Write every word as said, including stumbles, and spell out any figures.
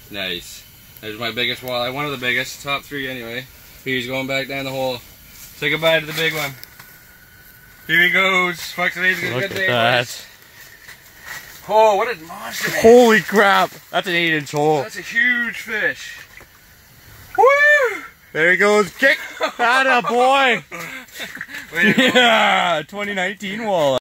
Nice. There's my biggest walleye. One of the biggest. Top three anyway. He's going back down the hole. Say goodbye to the big one. Here he goes. Fuck, today's a good day, boys. Oh, what a monster, man. Holy crap. That's an eight inch hole. That's a huge fish. Woo! There he goes. Kick. Atta boy. Yeah. twenty nineteen walleye.